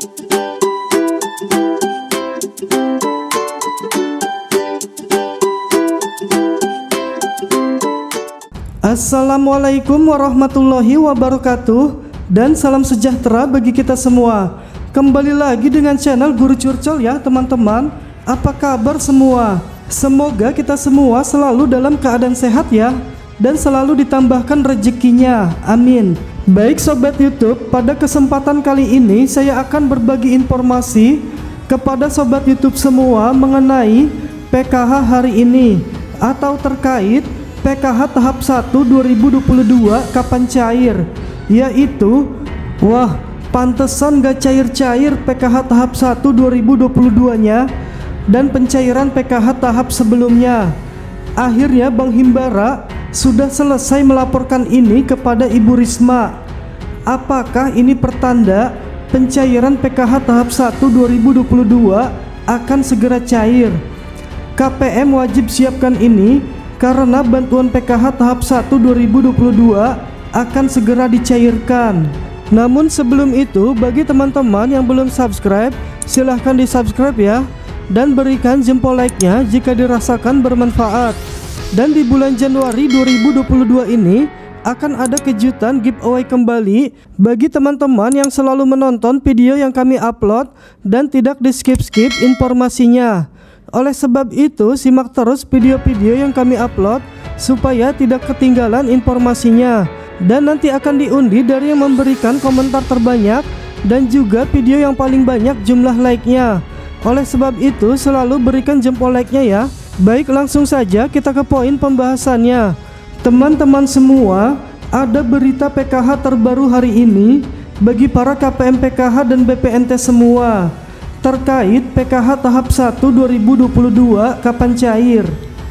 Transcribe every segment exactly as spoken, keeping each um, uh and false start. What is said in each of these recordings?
Assalamualaikum warahmatullahi wabarakatuh, dan salam sejahtera bagi kita semua. Kembali lagi dengan channel Guru Curcol ya teman-teman. Apa kabar semua? Semoga kita semua selalu dalam keadaan sehat ya, dan selalu ditambahkan rezekinya, amin. Baik sobat YouTube, pada kesempatan kali ini saya akan berbagi informasi kepada sobat YouTube semua mengenai P K H hari ini, atau terkait P K H tahap satu dua ribu dua puluh dua kapan cair, yaitu wah pantesan gak cair-cair P K H tahap satu dua ribu dua puluh dua nya dan pencairan P K H tahap sebelumnya. Akhirnya Bank Himbara sudah selesai melaporkan ini kepada Ibu Risma. Apakah ini pertanda pencairan P K H tahap satu dua ribu dua puluh dua akan segera cair? K P M wajib siapkan ini karena bantuan P K H tahap satu dua ribu dua puluh dua akan segera dicairkan. Namun sebelum itu, bagi teman-teman yang belum subscribe, silahkan di subscribe ya, dan berikan jempol like-nya jika dirasakan bermanfaat. Dan di bulan Januari dua ribu dua puluh dua ini akan ada kejutan giveaway kembali bagi teman-teman yang selalu menonton video yang kami upload dan tidak di skip-skip informasinya. Oleh sebab itu, simak terus video-video yang kami upload supaya tidak ketinggalan informasinya. Dan nanti akan diundi dari yang memberikan komentar terbanyak dan juga video yang paling banyak jumlah like-nya. Oleh sebab itu, selalu berikan jempol like-nya ya. Baik, langsung saja kita ke poin pembahasannya. Teman-teman semua, ada berita P K H terbaru hari ini bagi para K P M P K H dan B P N T semua terkait P K H tahap satu dua ribu dua puluh dua kapan cair.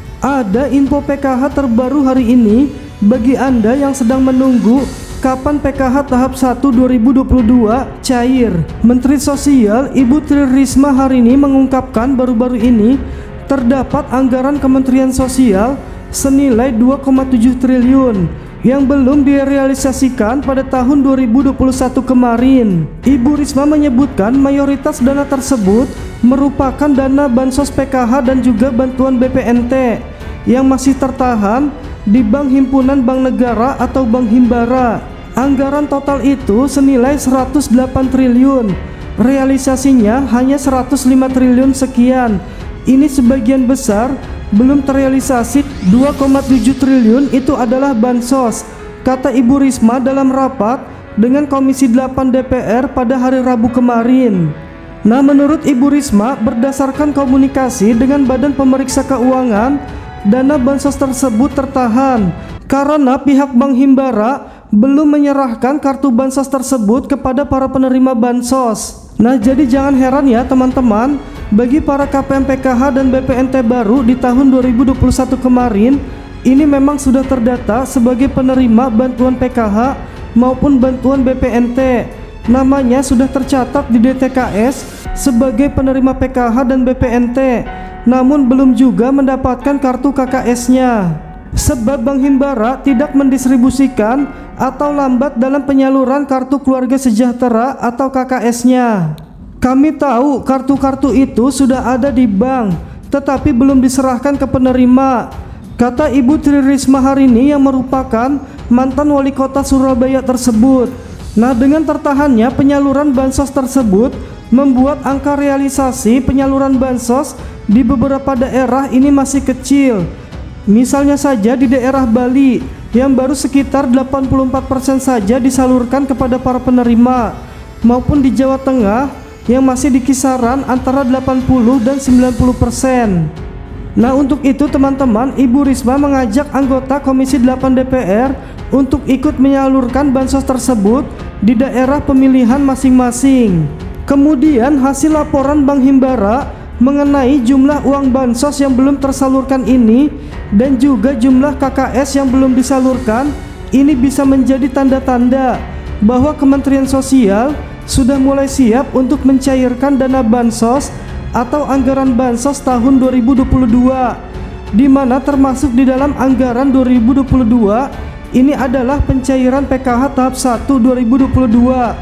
Ada info P K H terbaru hari ini bagi Anda yang sedang menunggu kapan P K H tahap satu dua ribu dua puluh dua cair. Menteri Sosial Ibu Tri Risma hari ini mengungkapkan baru-baru ini terdapat anggaran Kementerian Sosial senilai dua koma tujuh triliun yang belum direalisasikan pada tahun dua ribu dua puluh satu kemarin. Ibu Risma menyebutkan mayoritas dana tersebut merupakan dana bansos P K H dan juga bantuan B P N T yang masih tertahan di Bank Himpunan Bank Negara atau Bank Himbara. Anggaran total itu senilai seratus delapan triliun, realisasinya hanya seratus lima triliun sekian. Ini sebagian besar belum terrealisasi. Dua koma tujuh triliun itu adalah bansos, kata Ibu Risma dalam rapat dengan Komisi delapan D P R pada hari Rabu kemarin. Nah, menurut Ibu Risma, berdasarkan komunikasi dengan Badan Pemeriksa Keuangan, dana bansos tersebut tertahan karena pihak Bank Himbara belum menyerahkan kartu bansos tersebut kepada para penerima bansos. Nah, jadi jangan heran ya teman-teman, bagi para K P M P K H dan B P N T baru di tahun dua ribu dua puluh satu kemarin, ini memang sudah terdata sebagai penerima bantuan P K H maupun bantuan B P N T. Namanya sudah tercatat di D T K S sebagai penerima P K H dan B P N T, namun belum juga mendapatkan kartu K K S-nya. Sebab Bank Himbara tidak mendistribusikan atau lambat dalam penyaluran kartu keluarga sejahtera atau K K S-nya. Kami tahu kartu-kartu itu sudah ada di bank, tetapi belum diserahkan ke penerima, kata Ibu Tri Risma hari ini yang merupakan mantan wali kota Surabaya tersebut. Nah, dengan tertahannya penyaluran bansos tersebut membuat angka realisasi penyaluran bansos di beberapa daerah ini masih kecil. Misalnya saja di daerah Bali yang baru sekitar delapan puluh empat persen saja disalurkan kepada para penerima, maupun di Jawa Tengah yang masih di kisaran antara delapan puluh dan sembilan puluh persen. Nah, untuk itu teman-teman, Ibu Risma mengajak anggota Komisi delapan D P R untuk ikut menyalurkan bansos tersebut di daerah pemilihan masing-masing. Kemudian hasil laporan Bank Himbara mengenai jumlah uang bansos yang belum tersalurkan ini dan juga jumlah K K S yang belum disalurkan, ini bisa menjadi tanda-tanda bahwa Kementerian Sosial sudah mulai siap untuk mencairkan dana bansos atau anggaran bansos tahun dua ribu dua puluh dua, di mana termasuk di dalam anggaran dua ribu dua puluh dua ini adalah pencairan P K H tahap satu dua ribu dua puluh dua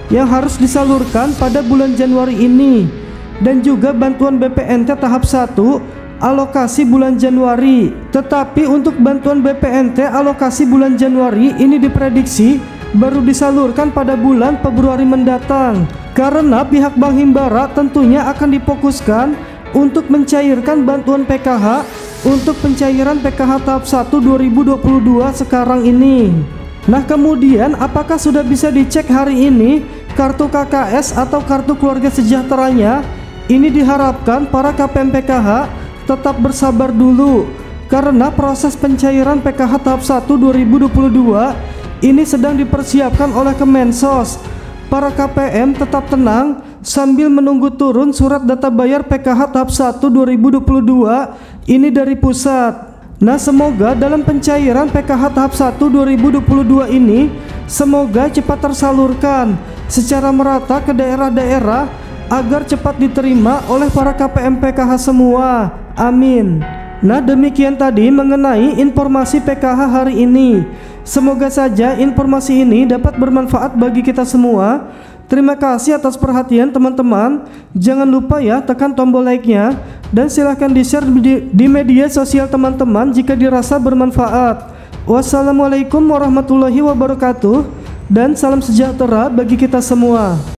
yang harus disalurkan pada bulan Januari ini, dan juga bantuan B P N T tahap satu alokasi bulan Januari. Tetapi untuk bantuan B P N T alokasi bulan Januari ini diprediksi baru disalurkan pada bulan Februari mendatang, karena pihak Bank Himbara tentunya akan difokuskan untuk mencairkan bantuan P K H untuk pencairan P K H tahap satu dua ribu dua puluh dua sekarang ini. Nah, kemudian apakah sudah bisa dicek hari ini kartu K K S atau kartu keluarga sejahteranya? Ini diharapkan para K P M P K H tetap bersabar dulu, karena proses pencairan P K H tahap satu dua ribu dua puluh dua ini sedang dipersiapkan oleh Kemensos. Para K P M tetap tenang sambil menunggu turun surat data bayar P K H tahap satu dua ribu dua puluh dua ini dari pusat. Nah, semoga dalam pencairan P K H tahap satu dua ribu dua puluh dua ini semoga cepat tersalurkan secara merata ke daerah-daerah agar cepat diterima oleh para K P M P K H semua. Amin. Nah, demikian tadi mengenai informasi P K H hari ini. Semoga saja informasi ini dapat bermanfaat bagi kita semua. Terima kasih atas perhatian teman-teman. Jangan lupa ya tekan tombol like-nya dan silahkan di-share di, di media sosial teman-teman jika dirasa bermanfaat. Wassalamualaikum warahmatullahi wabarakatuh dan salam sejahtera bagi kita semua.